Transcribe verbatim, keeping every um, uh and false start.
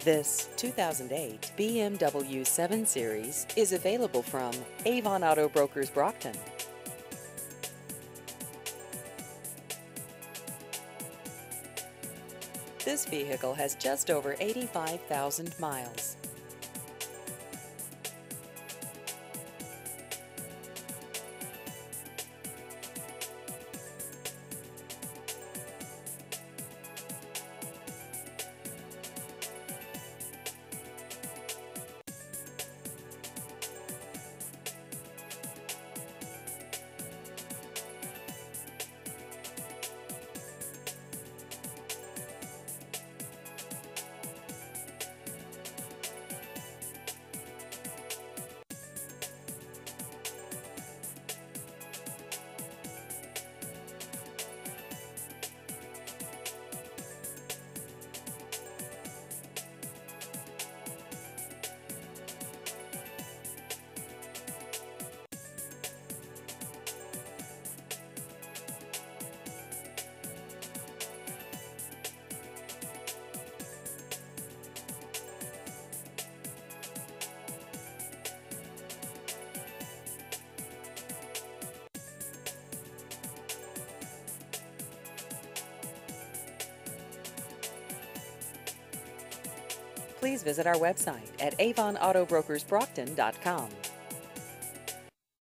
This two thousand eight B M W seven Series is available from Avon Auto Brokers Brockton. This vehicle has just over eighty-five thousand miles. Please visit our website at avon auto brokers brockton dot com.